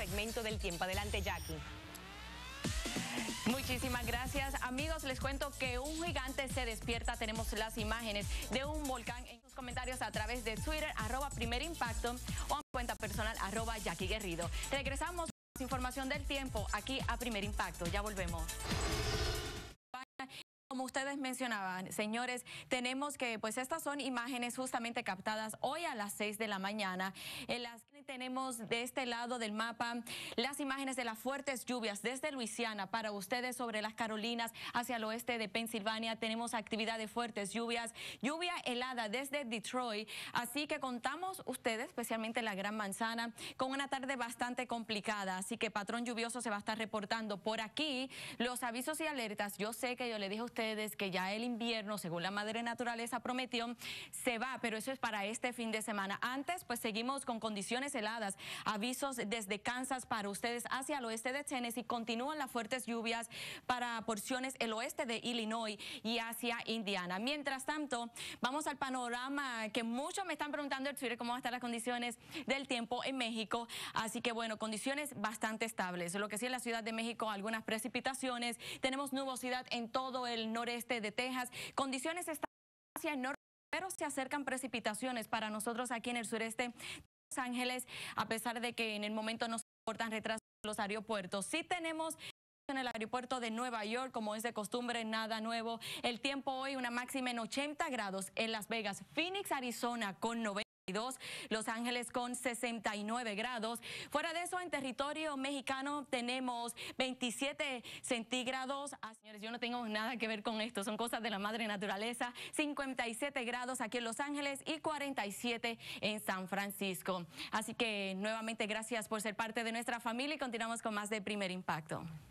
fragmento del tiempo. Adelante, Jackie. Muchísimas gracias, amigos. Les cuento que un gigante se despierta. Tenemos las imágenes de un volcán en sus comentarios a través de Twitter, @primerimpacto, o a mi cuenta personal, @Jackie Guerrido. Regresamos con más información del tiempo aquí a Primer Impacto. Ya volvemos. Como ustedes mencionaban, señores, tenemos que, pues estas son imágenes justamente captadas hoy a las 6 de la mañana. En las que tenemos de este lado del mapa las imágenes de las fuertes lluvias desde Luisiana para ustedes sobre las Carolinas hacia el oeste de Pensilvania. Tenemos actividad de fuertes lluvias, lluvia helada desde Detroit. Así que contamos ustedes, especialmente la Gran Manzana, con una tarde bastante complicada. Así que patrón lluvioso se va a estar reportando por aquí. Los avisos y alertas, yo sé que yo le dije a ustedes que ya el invierno, según la madre naturaleza prometió, se va, pero eso es para este fin de semana. Antes, pues seguimos con condiciones heladas, avisos desde Kansas para ustedes hacia el oeste de Tennessee, continúan las fuertes lluvias para porciones el oeste de Illinois y hacia Indiana. Mientras tanto, vamos al panorama que muchos me están preguntando en Twitter, cómo van a estar las condiciones del tiempo en México. Así que bueno, condiciones bastante estables. Lo que sí en la Ciudad de México, algunas precipitaciones, tenemos nubosidad en todo el noreste de Texas, condiciones estables hacia el norte, pero se acercan precipitaciones para nosotros aquí en el sureste de Los Ángeles, a pesar de que en el momento no se reportan retrasos en los aeropuertos. Sí tenemos en el aeropuerto de Nueva York, como es de costumbre, nada nuevo. El tiempo hoy, una máxima en 80 grados en Las Vegas, Phoenix, Arizona con 92, Los Ángeles con 69 grados. Fuera de eso, en territorio mexicano tenemos 27 centígrados. Señores, yo no tengo nada que ver con esto, son cosas de la madre naturaleza. 57 grados aquí en Los Ángeles y 47 en San Francisco. Así que nuevamente gracias por ser parte de nuestra familia y continuamos con más de Primer Impacto.